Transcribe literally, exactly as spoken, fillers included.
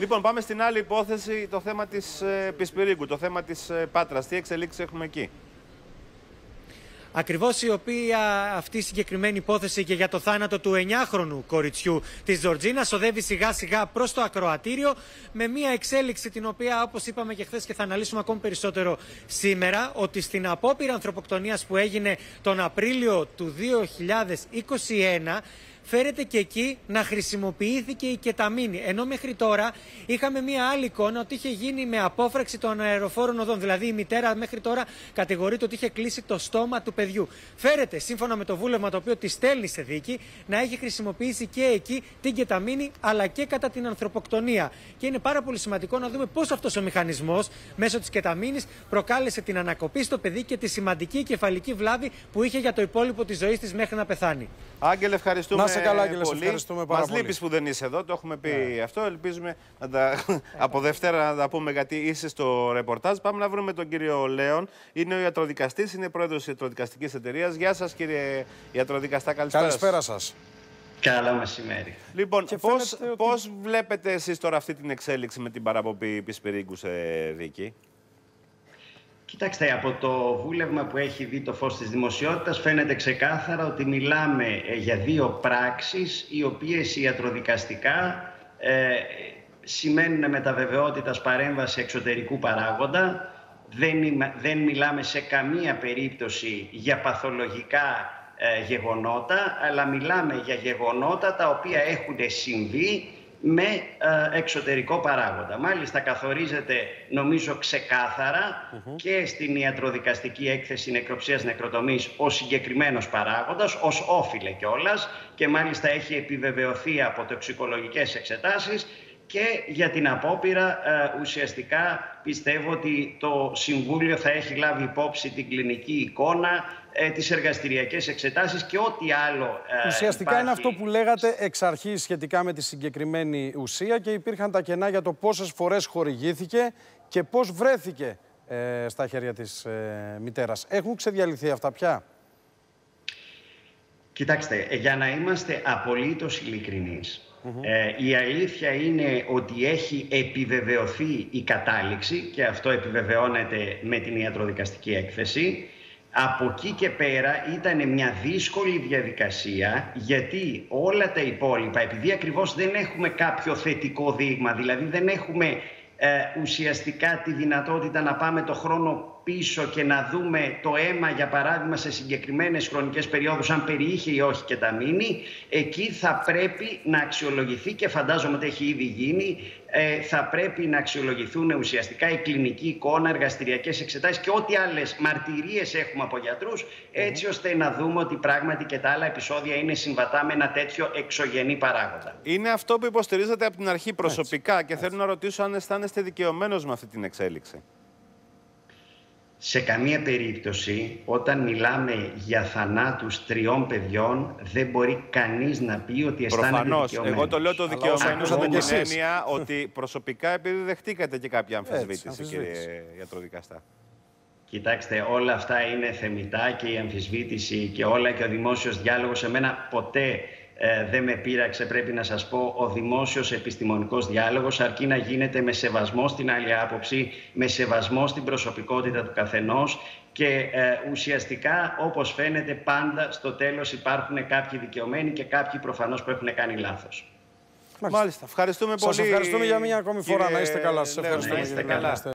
Λοιπόν, πάμε στην άλλη υπόθεση, το θέμα της ε, Πισπυρίγκου, το θέμα της ε, Πάτρας. Τι εξελίξεις έχουμε εκεί? Ακριβώς η οποία αυτή η συγκεκριμένη υπόθεση και για το θάνατο του εννιάχρονου κοριτσιού της Τζορτζίνας οδεύει σιγά σιγά προς το ακροατήριο, με μια εξέλιξη την οποία, όπως είπαμε και χθες και θα αναλύσουμε ακόμη περισσότερο σήμερα, ότι στην απόπειρα ανθρωποκτονίας που έγινε τον Απρίλιο του δύο χιλιάδες είκοσι ένα φέρεται και εκεί να χρησιμοποιήθηκε η κεταμίνη. Ενώ μέχρι τώρα είχαμε μία άλλη εικόνα ότι είχε γίνει με απόφραξη των αεροφόρων οδών. Δηλαδή η μητέρα μέχρι τώρα κατηγορείται ότι είχε κλείσει το στόμα του παιδιού. Φέρεται, σύμφωνα με το βούλευμα το οποίο τη στέλνει σε δίκη, να έχει χρησιμοποιήσει και εκεί την κεταμίνη, αλλά και κατά την ανθρωποκτονία. Και είναι πάρα πολύ σημαντικό να δούμε πώς αυτός ο μηχανισμός μέσω της κεταμίνης προκάλεσε την ανακοπή στο παιδί και τη σημαντική κεφαλική βλάβη που είχε για το υπόλοιπο της ζωής της μέχρι να πεθάνει. Άγγελε, ευχαριστούμε. Να σε καλά, Άγγελε, πολύ. ευχαριστούμε πάρα Μας πολύ. λείπεις που δεν είσαι εδώ, το έχουμε πει yeah. αυτό. Ελπίζουμε να τα... από Δευτέρα να τα πούμε, γιατί είσαι στο ρεπορτάζ. Πάμε να βρούμε τον κύριο Λέον. Είναι ο ιατροδικαστής, είναι πρόεδρος της ιατροδικαστικής εταιρείας. Γεια σας, κύριε ιατροδικαστά, καλησπέρα. Καλησπέρα σας. Καλό μεσημέρι. Λοιπόν, πώς, ότι... πώς βλέπετε εσείς τώρα αυτή την εξέλιξη με την παραπομπή Πισπυρίγκου σε δίκη? Κοιτάξτε, από το βούλευμα που έχει δει το φως της δημοσιότητας φαίνεται ξεκάθαρα ότι μιλάμε για δύο πράξεις οι οποίες ιατροδικαστικά ε, σημαίνουν με τα βεβαιότητας παρέμβαση εξωτερικού παράγοντα. Δεν, δεν μιλάμε σε καμία περίπτωση για παθολογικά ε, γεγονότα, αλλά μιλάμε για γεγονότα τα οποία έχουν συμβεί με ε, εξωτερικό παράγοντα. Μάλιστα καθορίζεται, νομίζω ξεκάθαρα, mm-hmm. και στην ιατροδικαστική έκθεση νεκροψίας νεκροτομής ο συγκεκριμένος παράγοντας, ως όφιλε κιόλας, και μάλιστα έχει επιβεβαιωθεί από τοξικολογικές εξετάσεις. Και για την απόπειρα ε, ουσιαστικά πιστεύω ότι το Συμβούλιο θα έχει λάβει υπόψη την κλινική εικόνα, ε, τις εργαστηριακές εξετάσεις και ό,τι άλλο ε, Ουσιαστικά υπάρχει... είναι αυτό που λέγατε εξ αρχής σχετικά με τη συγκεκριμένη ουσία, και υπήρχαν τα κενά για το πόσες φορές χορηγήθηκε και πώς βρέθηκε ε, στα χέρια της ε, μητέρας. Έχουν ξεδιαλυθεί αυτά πια? Κοιτάξτε, για να είμαστε απολύτως ειλικρινείς, Mm-hmm. Ε, η αλήθεια είναι ότι έχει επιβεβαιωθεί η κατάληξη, και αυτό επιβεβαιώνεται με την ιατροδικαστική έκθεση. Από εκεί και πέρα ήταν μια δύσκολη διαδικασία, γιατί όλα τα υπόλοιπα, επειδή ακριβώς δεν έχουμε κάποιο θετικό δείγμα, δηλαδή δεν έχουμε ε, ουσιαστικά τη δυνατότητα να πάμε το χρόνο πίσω και να δούμε το αίμα, για παράδειγμα, σε συγκεκριμένες χρονικές περιόδους, αν περιείχε ή όχι κεταμίνη, εκεί θα πρέπει να αξιολογηθεί, και φαντάζομαι ότι έχει ήδη γίνει, ε, θα πρέπει να αξιολογηθούν ουσιαστικά η κλινική εικόνα, εργαστηριακές εξετάσεις και ό,τι άλλες μαρτυρίες έχουμε από γιατρούς, έτσι ώστε να δούμε ότι πράγματι και τα άλλα επεισόδια είναι συμβατά με ένα τέτοιο εξωγενή παράγοντα. Είναι αυτό που υποστηρίζετε από την αρχή προσωπικά, έτσι, και έτσι. Θέλω να ρωτήσω αν αισθάνεστε δικαιωμένος με αυτή την εξέλιξη. Σε καμία περίπτωση, όταν μιλάμε για θανάτους τριών παιδιών, δεν μπορεί κανείς να πει ότι αισθάνεται δικαιωμένος. δικαιωμένος. Εγώ το λέω το δικαιωμένος με την έννοια ότι προσωπικά, επειδή δεχτήκατε και κάποια αμφισβήτηση, Έτσι, κύριε ιατροδικαστά. Κοιτάξτε, όλα αυτά είναι θεμιτά, και η αμφισβήτηση και όλα, και ο δημόσιος διάλογος. Εμένα ποτέ ε, δεν με πείραξε, πρέπει να σας πω, ο δημόσιος επιστημονικός διάλογος, αρκεί να γίνεται με σεβασμό στην άλλη άποψη, με σεβασμό στην προσωπικότητα του καθενός, και ε, ουσιαστικά, όπως φαίνεται, πάντα στο τέλος υπάρχουν κάποιοι δικαιωμένοι και κάποιοι προφανώς που έχουν κάνει λάθος. Μάλιστα. Ευχαριστούμε πολύ. Σας ευχαριστούμε για μια ακόμη φορά. Κύριε... Να είστε καλά. Σας ευχαριστούμε. Να είστε καλά.